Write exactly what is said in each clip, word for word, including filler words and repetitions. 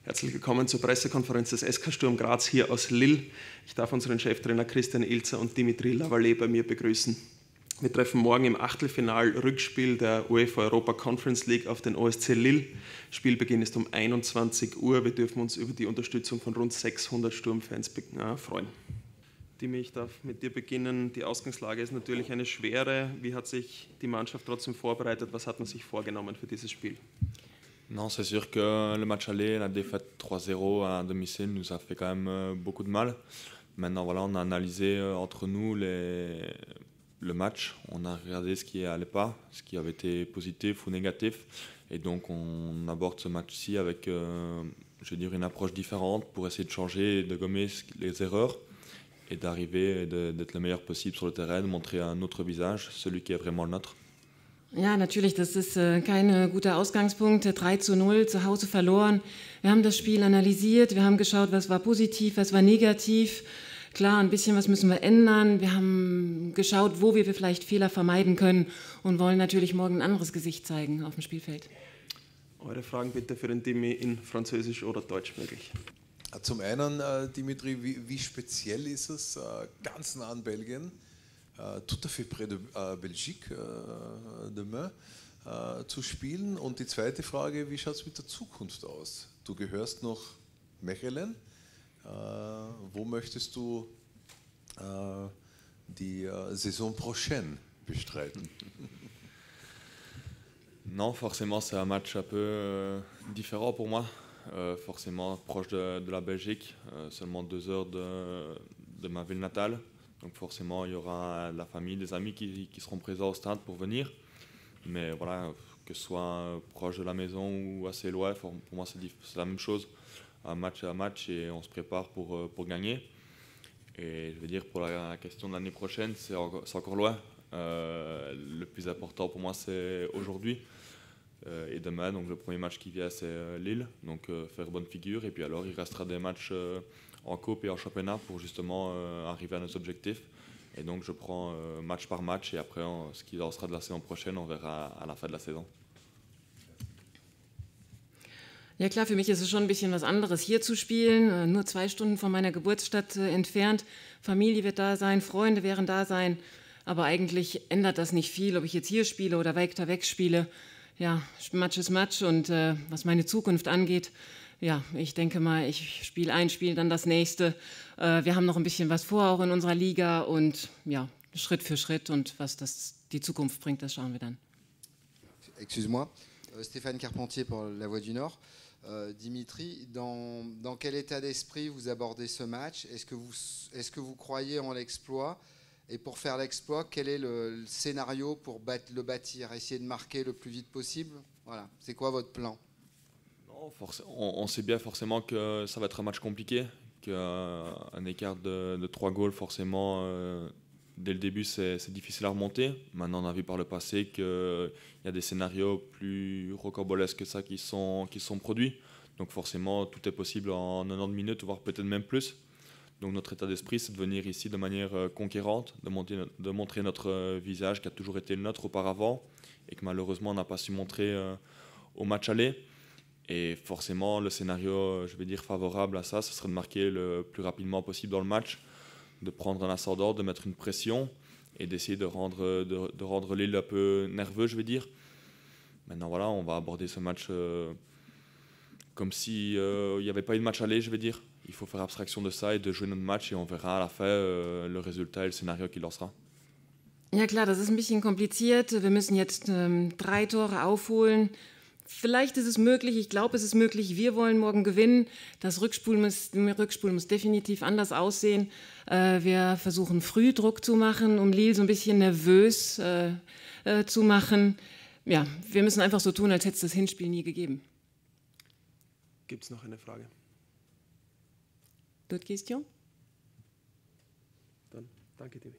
Herzlich willkommen zur Pressekonferenz des S K Sturm Graz hier aus Lille. Ich darf unseren Cheftrainer Christian Ilzer und Dimitri Lavallee bei mir begrüßen. Wir treffen morgen im Achtelfinal-Rückspiel der UEFA Europa Conference League auf den O S C Lille. Spielbeginn ist um einundzwanzig Uhr. Wir dürfen uns über die Unterstützung von rund sechshundert Sturmfans freuen. Dimi, ich darf mit dir beginnen. Die Ausgangslage ist natürlich eine schwere. Wie hat sich die Mannschaft trotzdem vorbereitet? Was hat man sich vorgenommen für dieses Spiel? Non, c'est sûr que le match aller, la défaite trois zéro à domicile nous a fait quand même beaucoup de mal. Maintenant, voilà, on a analysé entre nous les, le match, on a regardé ce qui allait pas, ce qui avait été positif ou négatif, et donc on aborde ce match-ci avec, euh, je veux dire, une approche différente pour essayer de changer et de gommer les erreurs et d'arriver, d'être le meilleur possible sur le terrain, de montrer un autre visage, celui qui est vraiment le nôtre. Ja, natürlich, das ist äh, kein guter Ausgangspunkt. drei zu null, zu Hause verloren. Wir haben das Spiel analysiert, wir haben geschaut, was war positiv, was war negativ. Klar, ein bisschen was müssen wir ändern. Wir haben geschaut, wo wir vielleicht Fehler vermeiden können und wollen natürlich morgen ein anderes Gesicht zeigen auf dem Spielfeld. Eure Fragen bitte für den Dimi in Französisch oder Deutsch möglich. Zum einen, äh, Dimitri, wie, wie speziell ist es, äh, ganz nah an Belgien, Uh, tout à fait près de uh, Belgique uh, demain uh, zu spielen. Und die zweite Frage, wie schaut es mit der Zukunft aus? Du gehörst noch Mechelen. Uh, wo möchtest du uh, die uh, Saison prochaine bestreiten? Non, forcément c'est un match un peu euh, différent pour moi. Euh, forcément proche de, de la Belgique, euh, seulement deux heures de, de ma ville natale. Donc forcément, il y aura la famille, des amis qui, qui seront présents au stade pour venir. Mais voilà, que ce soit proche de la maison ou assez loin, pour moi c'est la même chose. Un match à match et on se prépare pour, pour gagner. Et je veux dire, pour la question de l'année prochaine, c'est encore, encore loin. Euh, le plus important pour moi, c'est aujourd'hui euh, et demain. Donc le premier match qui vient, c'est Lille. Donc euh, faire bonne figure. Et puis alors, il restera des matchs euh, en coupe et en championnat pour justement euh, arriver à nos objectifs. Et donc je prends euh, match par match et après on, ce qui en sera de la saison prochaine, on verra à la fin de la saison. Ja klar, für mich ist es schon ein bisschen was anderes, hier zu spielen, nur zwei Stunden von meiner Geburtsstadt äh, entfernt. Familie wird da sein, Freunde werden da sein, aber eigentlich ändert das nicht viel, ob ich jetzt hier spiele oder weiter weg spiele. Ja, Match ist Match und äh, was meine Zukunft angeht, ja, ich denke mal, ich spiele ein Spiel, dann das nächste. Äh, wir haben noch ein bisschen was vor, auch in unserer Liga und ja, Schritt für Schritt und was das die Zukunft bringt, das schauen wir dann. Excuse-moi, euh, Stéphane Carpentier pour La Voix du Nord. Euh, Dimitri, dans, dans quel état d'esprit vous abordez ce match? Est-ce que vous, est-ce que vous croyez en l'exploit? Et pour faire l'exploit, quel est le, le scénario pour bat, le bâtir? Essayer de marquer le plus vite possible? Voilà, c'est quoi votre plan? On, on sait bien forcément que ça va être un match compliqué, qu'un écart de, de trois goals forcément euh, dès le début c'est difficile à remonter. Maintenant on a vu par le passé qu'il y a des scénarios plus rocambolesques que ça qui sont, qui sont produits. Donc forcément tout est possible en quatre-vingt-dix minutes, voire peut-être même plus. Donc notre état d'esprit c'est de venir ici de manière conquérante, de, monter, de montrer notre visage qui a toujours été le nôtre auparavant et que malheureusement on n'a pas su montrer euh, au match aller. Et forcément, le scénario, je vais dire, favorable à ça, ce serait de marquer le plus rapidement possible dans le match, de prendre un ascendant, de mettre une pression et d'essayer de rendre, de, de rendre Lille un peu nerveux, je vais dire. Maintenant, voilà, on va aborder ce match euh, comme s'il euh, n'y avait pas eu de match aller, je vais dire. Il faut faire abstraction de ça et de jouer notre match et on verra à la fin euh, le résultat et le scénario qui lancera. Ja klar, das ist ein bisschen kompliziert. Wir müssen jetzt ähm, drei Tore aufholen. Vielleicht ist es möglich, ich glaube, es ist möglich, wir wollen morgen gewinnen. Das Rückspiel muss, Rückspiel muss definitiv anders aussehen. Äh, wir versuchen früh Druck zu machen, um Lille so ein bisschen nervös äh, äh, zu machen. Ja, wir müssen einfach so tun, als hätte es das Hinspiel nie gegeben. Gibt es noch eine Frage? D'autres questions? Dann danke dir.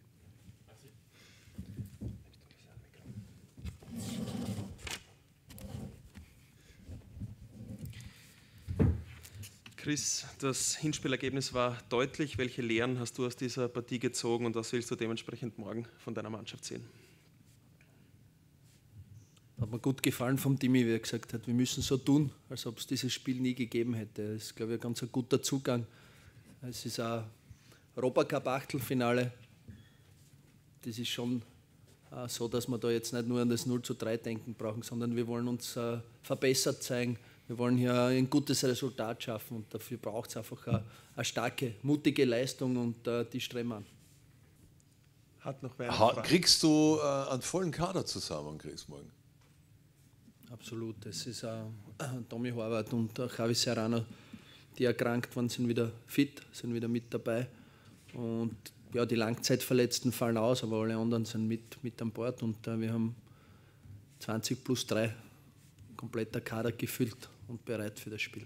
Chris, das Hinspielergebnis war deutlich. Welche Lehren hast du aus dieser Partie gezogen und was willst du dementsprechend morgen von deiner Mannschaft sehen? mir gut gefallen vom Timi, wie er gesagt hat, wir müssen so tun, als ob es dieses Spiel nie gegeben hätte. Das ist, glaube ich, ein ganz ein guter Zugang. Es ist ein Europacup-Achtelfinale. Das ist schon äh, so, dass wir da jetzt nicht nur an das null zu drei denken brauchen, sondern wir wollen uns äh, verbessert zeigen. Wir wollen hier ein gutes Resultat schaffen und dafür braucht es einfach eine, eine starke, mutige Leistung und äh, die streben wir an. Hat noch wer eine Ha, Frage? kriegst du äh, einen vollen Kader zusammen, Chris, morgen? Absolut, es ist äh, Tommy Horvath und äh, Javi Serrano, die erkrankt waren, sind wieder fit, sind wieder mit dabei. Und ja, die Langzeitverletzten fallen aus, aber alle anderen sind mit, mit an Bord und äh, wir haben zwanzig plus drei kompletter Kader gefüllt und bereit für das Spiel.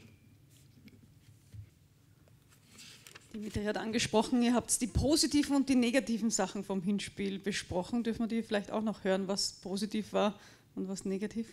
Dimitri hat angesprochen, ihr habt die positiven und die negativen Sachen vom Hinspiel besprochen. Dürfen wir die vielleicht auch noch hören, was positiv war und was negativ?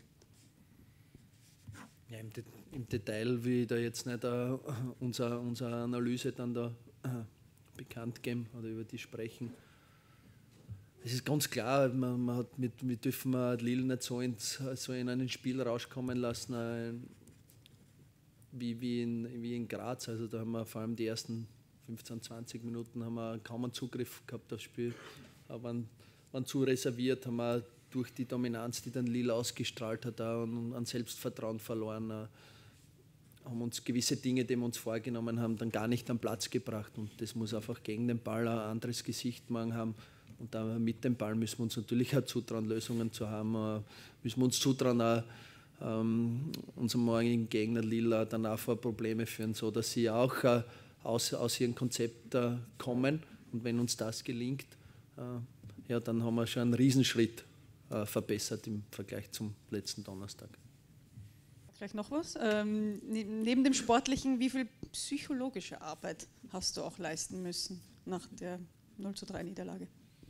Ja, im, De im Detail will ich da jetzt nicht uh, unsere, unsere Analyse dann da uh, bekannt geben oder über die sprechen. Es ist ganz klar, man, man hat mit, wir dürfen Lille nicht so, ins, so in ein Spiel rauskommen lassen uh, wie, wie, in, wie in Graz. Also da haben wir vor allem die ersten fünfzehn, zwanzig Minuten haben wir kaum einen Zugriff gehabt aufs Spiel, aber waren, waren zu reserviert, haben wir durch die Dominanz, die dann Lille ausgestrahlt hat, auch an Selbstvertrauen verloren, haben uns gewisse Dinge, die wir uns vorgenommen haben, dann gar nicht am Platz gebracht und das muss einfach gegen den Ball ein anderes Gesicht morgen haben und dann mit dem Ball müssen wir uns natürlich auch zutrauen, Lösungen zu haben, müssen wir uns zutrauen, auch, ähm, unserem morgigen Gegner Lille dann auch vor Probleme führen, so dass sie auch äh, aus, aus ihrem Konzept äh, kommen und wenn uns das gelingt, äh, ja, dann haben wir schon einen Riesenschritt äh, verbessert im Vergleich zum letzten Donnerstag. Vielleicht noch was? Ähm, neben dem Sportlichen, wie viel psychologische Arbeit hast du auch leisten müssen nach der null zu drei Niederlage?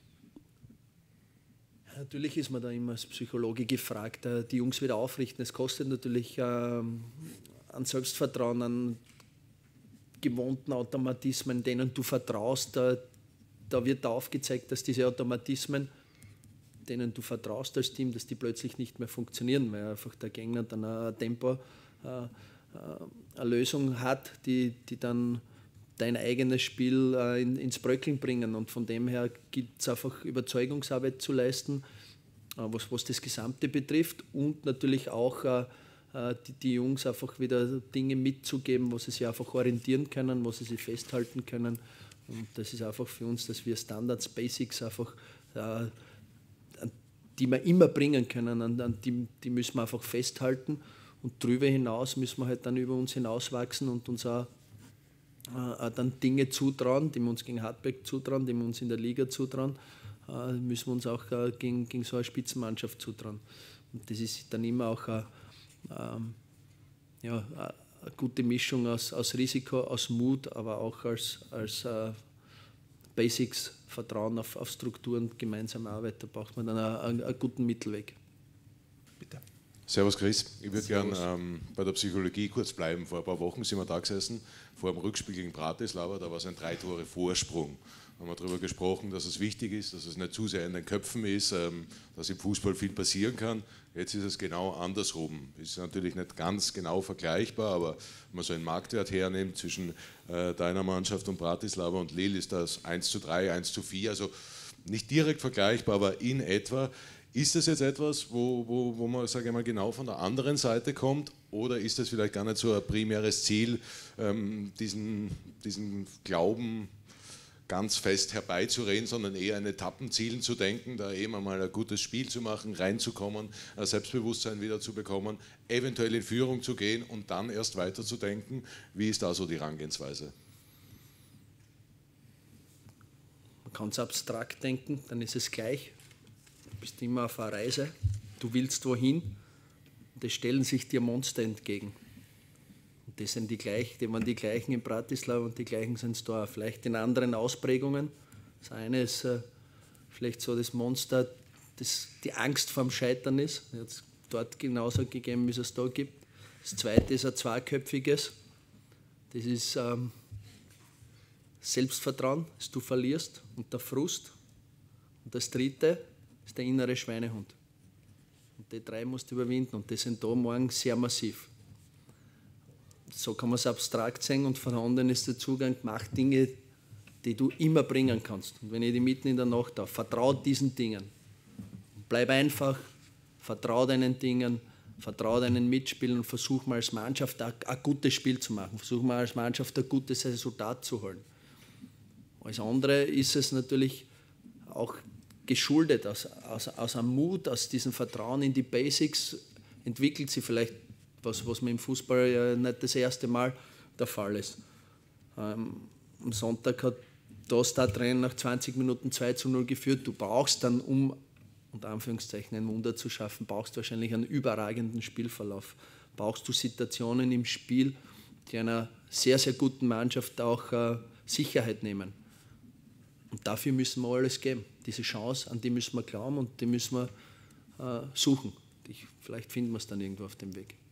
Natürlich ist man da immer als Psychologe gefragt, die Jungs wieder aufrichten. Es kostet natürlich ähm, an Selbstvertrauen, an gewohnten Automatismen, denen du vertraust. Da, da wird da aufgezeigt, dass diese Automatismen, denen du vertraust als Team, dass die plötzlich nicht mehr funktionieren, weil einfach der Gegner dann ein Tempo, äh, eine Lösung hat, die, die dann dein eigenes Spiel äh, in, ins Bröckeln bringen. Und von dem her gilt es einfach Überzeugungsarbeit zu leisten, äh, was, was das Gesamte betrifft und natürlich auch äh, die, die Jungs einfach wieder Dinge mitzugeben, wo sie sich einfach orientieren können, wo sie sich festhalten können. Und das ist einfach für uns, dass wir Standards, Basics einfach, äh, die wir immer bringen können, an, an die, die müssen wir einfach festhalten. Und darüber hinaus müssen wir halt dann über uns hinauswachsen und uns auch äh, dann Dinge zutrauen, die wir uns gegen Hartberg zutrauen, die wir uns in der Liga zutrauen, äh, müssen wir uns auch äh, gegen, gegen so eine Spitzenmannschaft zutrauen. Und das ist dann immer auch eine, ähm, ja, eine gute Mischung aus, aus Risiko, aus Mut, aber auch als, als äh, Basics, Vertrauen auf, auf Strukturen, gemeinsame Arbeit. Da braucht man dann einen, einen guten Mittelweg. Bitte. Servus Chris, ich würde gerne ähm, bei der Psychologie kurz bleiben. Vor ein paar Wochen sind wir da gesessen, vor dem Rückspiel gegen Bratislava, da war es ein drei Tore Vorsprung. Da haben wir darüber gesprochen, dass es wichtig ist, dass es nicht zu sehr in den Köpfen ist, ähm, dass im Fußball viel passieren kann. Jetzt ist es genau andersrum. Ist natürlich nicht ganz genau vergleichbar, aber wenn man so einen Marktwert hernimmt zwischen äh, deiner Mannschaft und Bratislava und Lille, ist das eins zu drei, eins zu vier, also nicht direkt vergleichbar, aber in etwa. Ist das jetzt etwas, wo, wo, wo man, sage ich mal, genau von der anderen Seite kommt, oder ist das vielleicht gar nicht so ein primäres Ziel, ähm, diesen, diesen Glauben ganz fest herbeizureden, sondern eher in Etappenzielen zu denken, da eben einmal ein gutes Spiel zu machen, reinzukommen, ein Selbstbewusstsein wieder zu bekommen, eventuell in Führung zu gehen und dann erst weiter zu denken? Wie ist da so die Herangehensweise? Man kann es abstrakt denken, dann ist es gleich. Du bist immer auf einer Reise, du willst wohin und es stellen sich dir Monster entgegen. Und das sind die gleichen, die waren die gleichen in Bratislava und die gleichen sind es da, vielleicht in anderen Ausprägungen. Das eine ist äh, vielleicht so das Monster, das die Angst vorm Scheitern ist. Es hat es dort genauso gegeben, wie es es da gibt. Das zweite ist ein zweiköpfiges. Das ist ähm, Selbstvertrauen, das du verlierst und der Frust. Und das dritte ist der innere Schweinehund. Und die drei musst du überwinden und die sind da morgen sehr massiv. So kann man es abstrakt sehen und von der anderen ist der Zugang, mach Dinge, die du immer bringen kannst. Und wenn ich die mitten in der Nacht habe, vertrau diesen Dingen. Bleib einfach, vertrau deinen Dingen, vertrau deinen Mitspielern und versuch mal als Mannschaft ein, ein gutes Spiel zu machen. Versuch mal als Mannschaft ein gutes Resultat zu holen. Als andere ist es natürlich auch geschuldet, aus, aus, aus einem Mut, aus diesem Vertrauen in die Basics entwickelt sie vielleicht was, was mir im Fußball ja nicht das erste Mal der Fall ist. Ähm, am Sonntag hat das da drin nach zwanzig Minuten zwei zu null geführt. Du brauchst dann, um unter Anführungszeichen ein Wunder zu schaffen, brauchst du wahrscheinlich einen überragenden Spielverlauf. Brauchst du Situationen im Spiel, die einer sehr, sehr guten Mannschaft auch äh, Sicherheit nehmen. Und dafür müssen wir alles geben. Diese Chance, an die müssen wir glauben und die müssen wir äh, suchen. Ich, vielleicht finden wir es dann irgendwo auf dem Weg.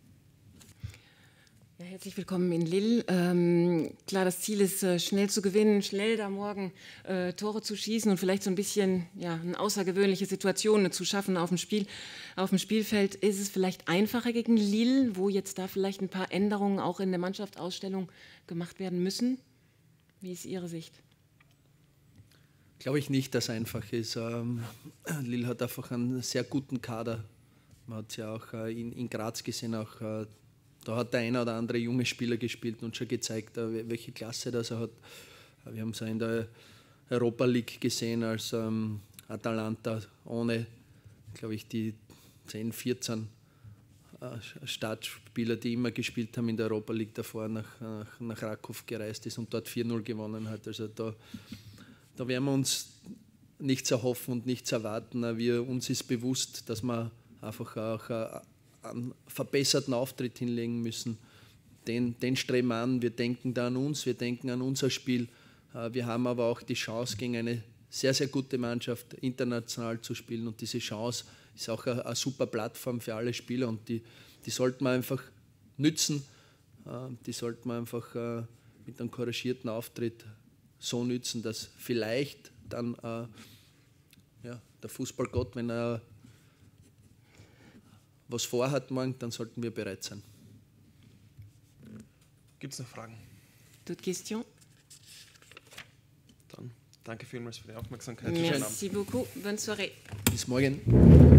Ja, herzlich willkommen in Lille. Ähm, klar, das Ziel ist, äh, schnell zu gewinnen, schnell da morgen äh, Tore zu schießen und vielleicht so ein bisschen ja, eine außergewöhnliche Situation zu schaffen auf dem, Spiel, auf dem Spielfeld. Ist es vielleicht einfacher gegen Lille, wo jetzt da vielleicht ein paar Änderungen auch in der Mannschaftsausstellung gemacht werden müssen? Wie ist Ihre Sicht? Glaube ich nicht, dass es einfach ist. Ähm, Lille hat einfach einen sehr guten Kader. Man hat es ja auch äh, in, in Graz gesehen, auch äh, da hat der eine oder andere junge Spieler gespielt und schon gezeigt, äh, welche Klasse das er hat. Wir haben es ja in der Europa League gesehen, als ähm, Atalanta ohne, glaube ich, die zehn, vierzehn äh, Startspieler, die immer gespielt haben in der Europa League davor, nach, nach, nach Rakow gereist ist und dort vier null gewonnen hat. Also da Da werden wir uns nichts erhoffen und nichts erwarten. Wir, uns ist bewusst, dass wir einfach auch einen verbesserten Auftritt hinlegen müssen. Den, den streben wir an. Wir denken da an uns, wir denken an unser Spiel. Wir haben aber auch die Chance, gegen eine sehr, sehr gute Mannschaft international zu spielen. Und diese Chance ist auch eine, eine super Plattform für alle Spieler. Und die, die sollten wir einfach nützen. Die sollten wir einfach mit einem couragierten Auftritt so nützen, dass vielleicht dann äh, ja, der Fußballgott, wenn er was vorhat morgen, dann sollten wir bereit sein. Gibt es noch Fragen? Toute question? Dann danke vielmals für die Aufmerksamkeit. Merci beaucoup. Bonne soirée. Bis morgen.